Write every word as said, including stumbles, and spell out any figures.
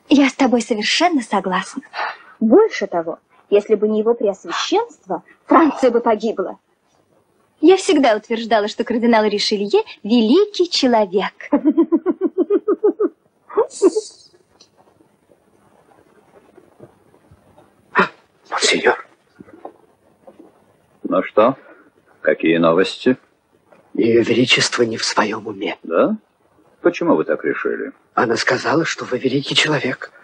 Я с тобой совершенно согласна. Больше того, если бы не его преосвященство, Франция бы погибла. Я всегда утверждала, что кардинал Ришелье – великий человек. Монсеньор. Ну что, какие новости? Ее Величество не в своем уме. Да? Почему вы так решили? Она сказала, что вы великий человек.